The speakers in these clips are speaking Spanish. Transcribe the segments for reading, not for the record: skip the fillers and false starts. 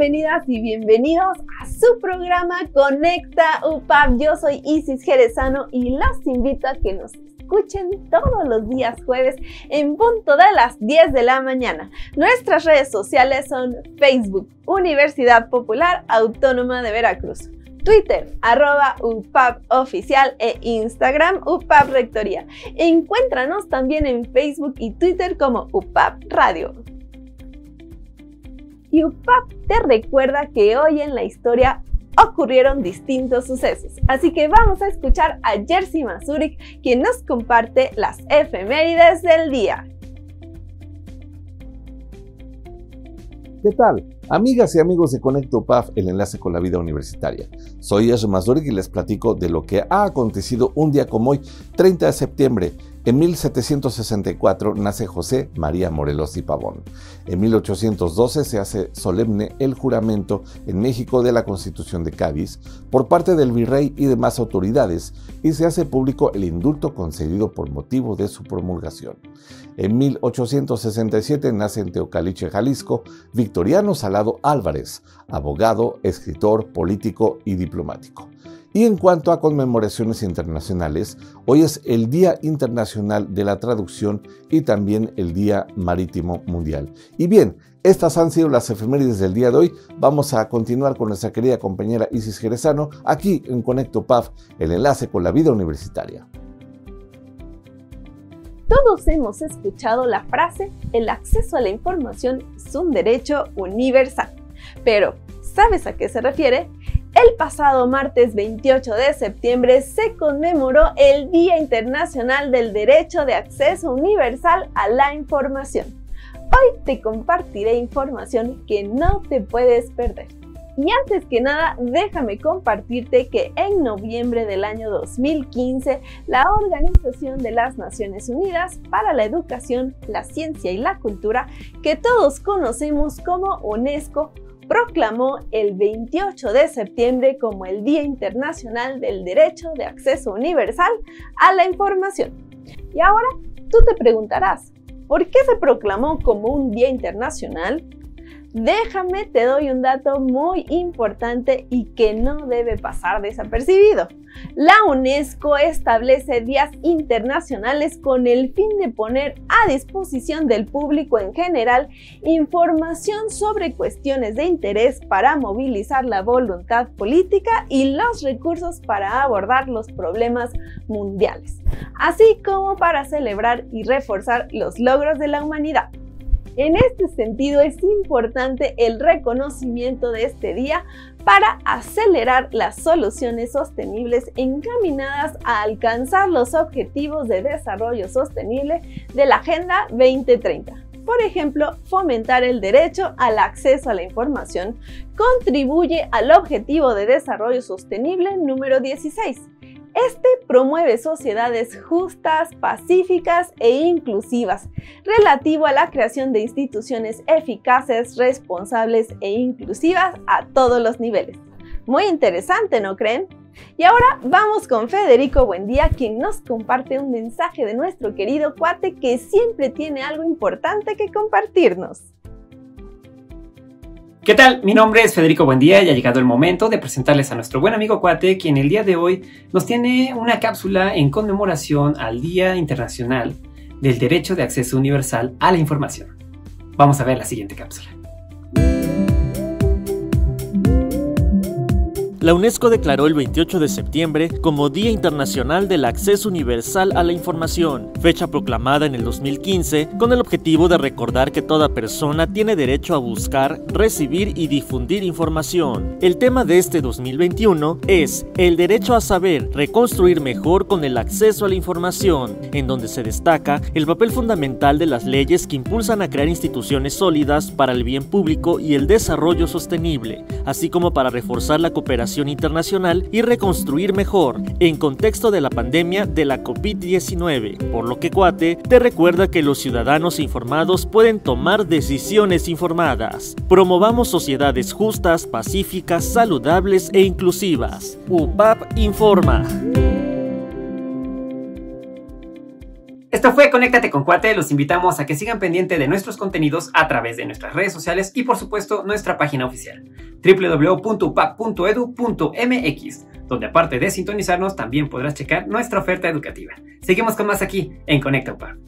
Bienvenidas y bienvenidos a su programa Conecta UPAP. Yo soy Isis Jerezano y los invito a que nos escuchen todos los días jueves en punto de las 10 de la mañana. Nuestras redes sociales son Facebook, Universidad Popular Autónoma de Veracruz, Twitter, @UPAP Oficial e Instagram, UPAP Rectoría. Encuéntranos también en Facebook y Twitter como UPAP Radio. Y UPAP te recuerda que hoy en la historia ocurrieron distintos sucesos, así que vamos a escuchar a Jersey Mazurik, quien nos comparte las efemérides del día. ¿Qué tal? Amigas y amigos de Conecta UPAP, el enlace con la vida universitaria. Soy Jersey Mazurik y les platico de lo que ha acontecido un día como hoy, 30 de septiembre. En 1764 nace José María Morelos y Pavón. En 1812 se hace solemne el juramento en México de la Constitución de Cádiz por parte del virrey y demás autoridades y se hace público el indulto concedido por motivo de su promulgación. En 1867 nace en Teocaliche, Jalisco, Victoriano Salado Álvarez, abogado, escritor, político y diplomático. Y en cuanto a conmemoraciones internacionales, hoy es el Día Internacional de la Traducción y también el Día Marítimo Mundial. Y bien, estas han sido las efemérides del día de hoy. Vamos a continuar con nuestra querida compañera Isis Jerezano aquí en Conecta UPAP, el enlace con la vida universitaria. Todos hemos escuchado la frase: el acceso a la información es un derecho universal. Pero, ¿sabes a qué se refiere? El pasado martes 28 de septiembre se conmemoró el Día Internacional del Derecho de Acceso Universal a la Información. Hoy te compartiré información que no te puedes perder. Y antes que nada, déjame compartirte que en noviembre del año 2015, la Organización de las Naciones Unidas para la Educación, la Ciencia y la Cultura, que todos conocemos como UNESCO, proclamó el 28 de septiembre como el Día Internacional del Derecho de Acceso Universal a la Información. Y ahora tú te preguntarás, ¿por qué se proclamó como un Día Internacional? Déjame te doy un dato muy importante y que no debe pasar desapercibido. La UNESCO establece días internacionales con el fin de poner a disposición del público en general información sobre cuestiones de interés para movilizar la voluntad política y los recursos para abordar los problemas mundiales, así como para celebrar y reforzar los logros de la humanidad. En este sentido, es importante el reconocimiento de este día para acelerar las soluciones sostenibles encaminadas a alcanzar los objetivos de desarrollo sostenible de la Agenda 2030. Por ejemplo, fomentar el derecho al acceso a la información contribuye al Objetivo de Desarrollo Sostenible número 16. Este promueve sociedades justas, pacíficas e inclusivas, relativo a la creación de instituciones eficaces, responsables e inclusivas a todos los niveles. Muy interesante, ¿no creen? Y ahora vamos con Federico Buendía, quien nos comparte un mensaje de nuestro querido cuate que siempre tiene algo importante que compartirnos. ¿Qué tal? Mi nombre es Federico Buendía y ha llegado el momento de presentarles a nuestro buen amigo Cuate, quien el día de hoy nos tiene una cápsula en conmemoración al Día Internacional del Derecho de Acceso Universal a la Información. Vamos a ver la siguiente cápsula. La UNESCO declaró el 28 de septiembre como Día Internacional del Acceso Universal a la Información, fecha proclamada en el 2015 con el objetivo de recordar que toda persona tiene derecho a buscar, recibir y difundir información. El tema de este 2021 es el derecho a saber, reconstruir mejor con el acceso a la información, en donde se destaca el papel fundamental de las leyes que impulsan a crear instituciones sólidas para el bien público y el desarrollo sostenible, así como para reforzar la cooperación internacional y reconstruir mejor en contexto de la pandemia de la COVID-19, por lo que Cuate te recuerda que los ciudadanos informados pueden tomar decisiones informadas. Promovamos sociedades justas, pacíficas, saludables e inclusivas. UPAP informa. Esto fue Conéctate con Cuate. Los invitamos a que sigan pendiente de nuestros contenidos a través de nuestras redes sociales y por supuesto nuestra página oficial www.upap.edu.mx, donde aparte de sintonizarnos también podrás checar nuestra oferta educativa. Seguimos con más aquí en Conecta UPAP.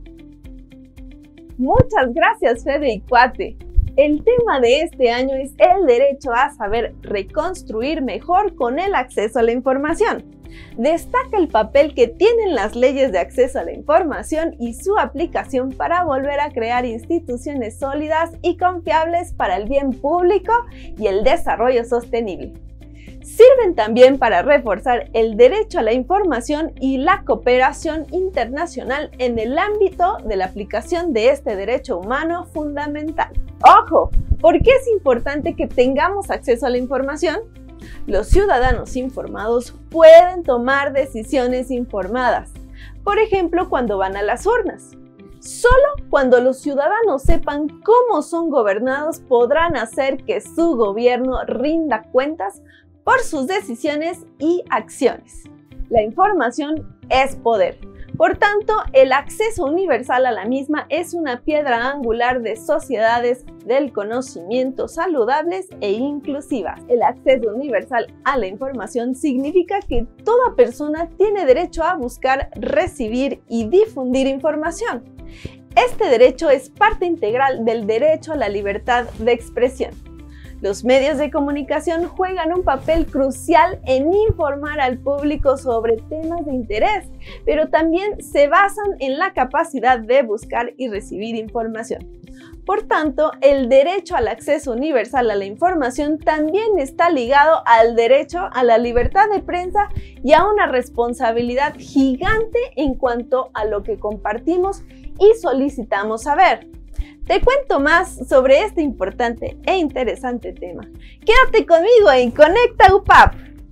Muchas gracias, Fede y Cuate. El tema de este año es el derecho a saber reconstruir mejor con el acceso a la información. Destaca el papel que tienen las leyes de acceso a la información y su aplicación para volver a crear instituciones sólidas y confiables para el bien público y el desarrollo sostenible. Sirven también para reforzar el derecho a la información y la cooperación internacional en el ámbito de la aplicación de este derecho humano fundamental. ¡Ojo! ¿Por qué es importante que tengamos acceso a la información? Los ciudadanos informados pueden tomar decisiones informadas, por ejemplo, cuando van a las urnas. Solo cuando los ciudadanos sepan cómo son gobernados podrán hacer que su gobierno rinda cuentas por sus decisiones y acciones. La información es poder. Por tanto, el acceso universal a la misma es una piedra angular de sociedades del conocimiento saludables e inclusivas. El acceso universal a la información significa que toda persona tiene derecho a buscar, recibir y difundir información. Este derecho es parte integral del derecho a la libertad de expresión. Los medios de comunicación juegan un papel crucial en informar al público sobre temas de interés, pero también se basan en la capacidad de buscar y recibir información. Por tanto, el derecho al acceso universal a la información también está ligado al derecho a la libertad de prensa y a una responsabilidad gigante en cuanto a lo que compartimos y solicitamos saber. Te cuento más sobre este importante e interesante tema. Quédate conmigo en Conecta UPAP.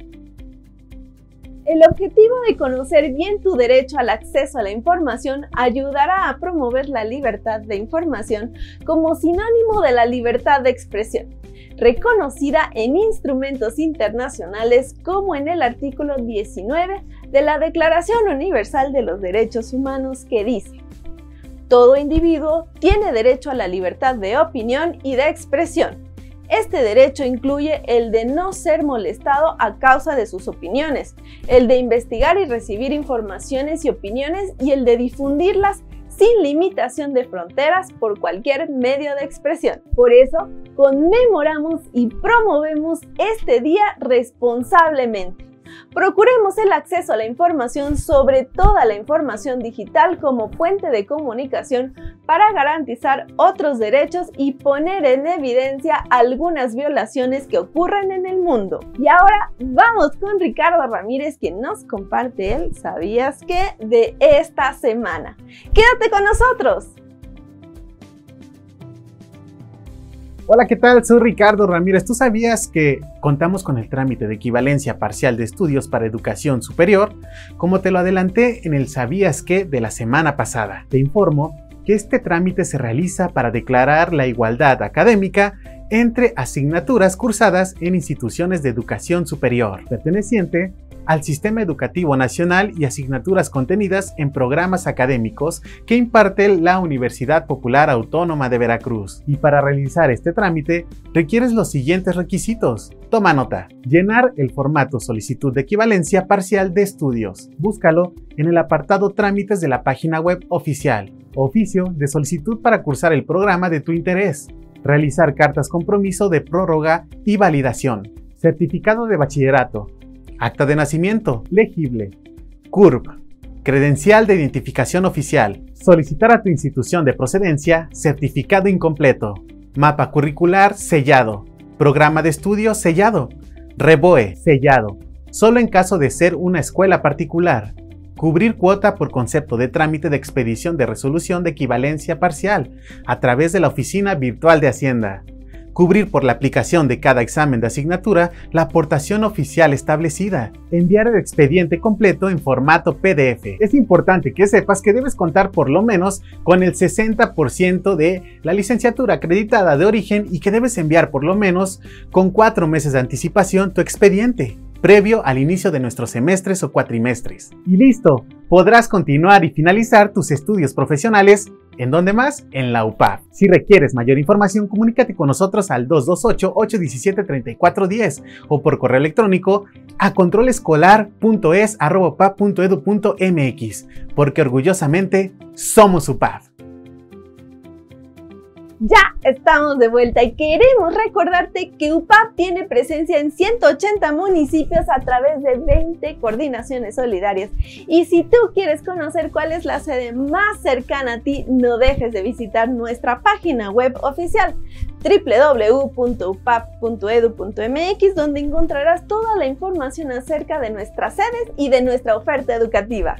El objetivo de conocer bien tu derecho al acceso a la información ayudará a promover la libertad de información como sinónimo de la libertad de expresión, reconocida en instrumentos internacionales como en el artículo 19 de la Declaración Universal de los Derechos Humanos, que dice: todo individuo tiene derecho a la libertad de opinión y de expresión. Este derecho incluye el de no ser molestado a causa de sus opiniones, el de investigar y recibir informaciones y opiniones y el de difundirlas sin limitación de fronteras por cualquier medio de expresión. Por eso, conmemoramos y promovemos este día responsablemente. Procuremos el acceso a la información, sobre toda la información digital, como fuente de comunicación para garantizar otros derechos y poner en evidencia algunas violaciones que ocurren en el mundo. Y ahora vamos con Ricardo Ramírez, quien nos comparte el ¿sabías qué? De esta semana. ¡Quédate con nosotros! Hola, ¿qué tal? Soy Ricardo Ramírez. ¿Tú sabías que contamos con el trámite de equivalencia parcial de estudios para educación superior? Como te lo adelanté en el ¿sabías qué? De la semana pasada. Te informo que este trámite se realiza para declarar la igualdad académica entre asignaturas cursadas en instituciones de educación superior, perteneciente al Sistema Educativo Nacional, y asignaturas contenidas en programas académicos que imparte la Universidad Popular Autónoma de Veracruz. Y para realizar este trámite requieres los siguientes requisitos. Toma nota. Llenar el formato solicitud de equivalencia parcial de estudios. Búscalo en el apartado Trámites de la página web oficial. Oficio de solicitud para cursar el programa de tu interés. Realizar cartas compromiso de prórroga y validación. Certificado de bachillerato. Acta de nacimiento legible, CURP, credencial de identificación oficial, solicitar a tu institución de procedencia certificado incompleto, mapa curricular sellado, programa de estudio sellado, REBOE sellado, solo en caso de ser una escuela particular, cubrir cuota por concepto de trámite de expedición de resolución de equivalencia parcial a través de la Oficina Virtual de Hacienda. Cubrir por la aplicación de cada examen de asignatura la aportación oficial establecida. Enviar el expediente completo en formato PDF. Es importante que sepas que debes contar por lo menos con el 60% de la licenciatura acreditada de origen y que debes enviar por lo menos con 4 meses de anticipación tu expediente, previo al inicio de nuestros semestres o cuatrimestres. Y listo, podrás continuar y finalizar tus estudios profesionales. ¿En dónde más? En la UPAV. Si requieres mayor información, comunícate con nosotros al 228-817-3410 o por correo electrónico a controlescolar.es@upavv.edu.mx, porque orgullosamente somos UPAV. Ya estamos de vuelta y queremos recordarte que UPAV tiene presencia en 180 municipios a través de 20 coordinaciones solidarias. Y si tú quieres conocer cuál es la sede más cercana a ti, no dejes de visitar nuestra página web oficial www.upav.edu.mx, donde encontrarás toda la información acerca de nuestras sedes y de nuestra oferta educativa.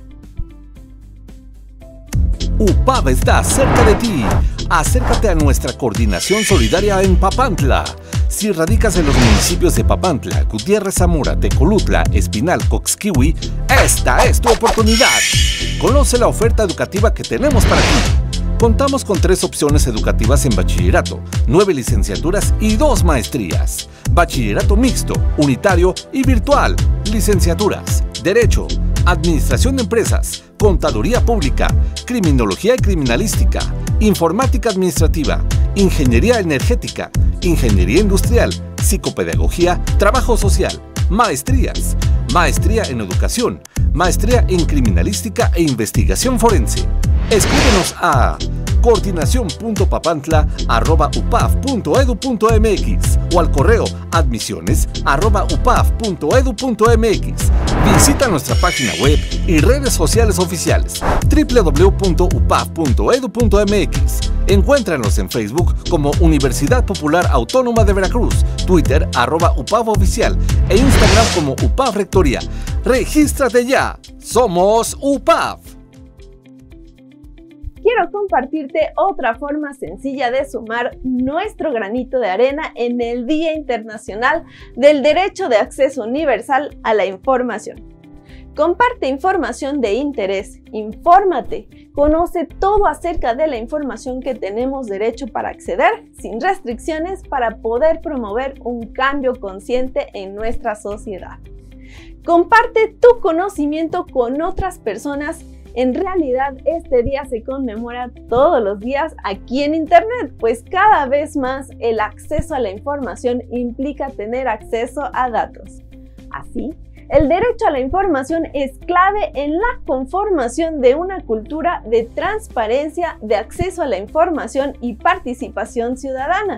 UPAV está cerca de ti. Acércate a nuestra coordinación solidaria en Papantla. Si radicas en los municipios de Papantla, Gutiérrez Zamora, Tecolutla, Espinal, Coxquihui, esta es tu oportunidad. Conoce la oferta educativa que tenemos para ti. Contamos con 3 opciones educativas en bachillerato, 9 licenciaturas y 2 maestrías. Bachillerato mixto, unitario y virtual. Licenciaturas: Derecho, Administración de Empresas, Contaduría Pública, Criminología y Criminalística, Informática Administrativa, Ingeniería Energética, Ingeniería Industrial, Psicopedagogía, Trabajo Social, Maestrías, Maestría en Educación, Maestría en Criminalística e Investigación Forense. Escríbenos a coordinación.papantla@upav.edu.mx o al correo admisiones@upav.edu.mx. Visita nuestra página web y redes sociales oficiales www.upav.edu.mx. Encuéntranos en Facebook como Universidad Popular Autónoma de Veracruz, Twitter @UPAVOficial e Instagram como UPAV Rectoría. ¡Regístrate ya! ¡Somos UPAV! Quiero compartirte otra forma sencilla de sumar nuestro granito de arena en el Día Internacional del Derecho de Acceso Universal a la Información. Comparte información de interés, infórmate, conoce todo acerca de la información que tenemos derecho para acceder sin restricciones para poder promover un cambio consciente en nuestra sociedad. Comparte tu conocimiento con otras personas. En realidad, este día se conmemora todos los días aquí en Internet, pues cada vez más el acceso a la información implica tener acceso a datos. Así, el derecho a la información es clave en la conformación de una cultura de transparencia, de acceso a la información y participación ciudadana.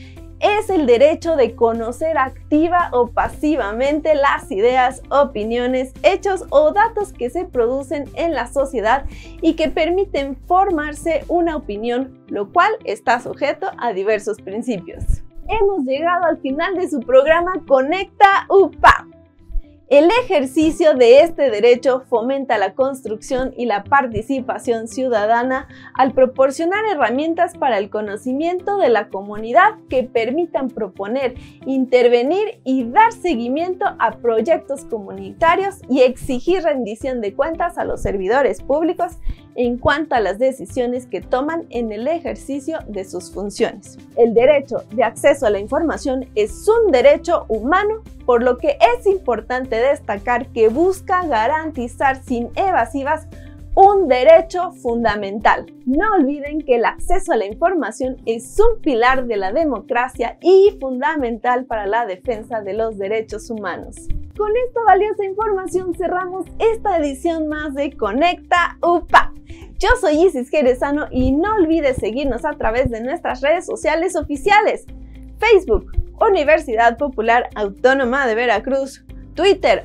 Es el derecho de conocer activa o pasivamente las ideas, opiniones, hechos o datos que se producen en la sociedad y que permiten formarse una opinión, lo cual está sujeto a diversos principios. Hemos llegado al final de su programa Conecta UPAV. El ejercicio de este derecho fomenta la construcción y la participación ciudadana al proporcionar herramientas para el conocimiento de la comunidad que permitan proponer, intervenir y dar seguimiento a proyectos comunitarios y exigir rendición de cuentas a los servidores públicos en cuanto a las decisiones que toman en el ejercicio de sus funciones. El derecho de acceso a la información es un derecho humano, por lo que es importante destacar que busca garantizar sin evasivas un derecho fundamental. No olviden que el acceso a la información es un pilar de la democracia y fundamental para la defensa de los derechos humanos. Con esta valiosa información cerramos esta edición más de Conecta UPAV. Yo soy Isis Jerezano y no olvides seguirnos a través de nuestras redes sociales oficiales: Facebook, Universidad Popular Autónoma de Veracruz, Twitter,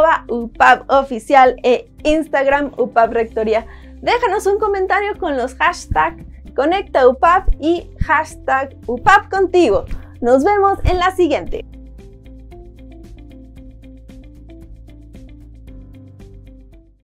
@UPAVOficial e Instagram UPAV Rectoría. Déjanos un comentario con los hashtags ConectaUPAV y #UPAV contigo. Nos vemos en la siguiente.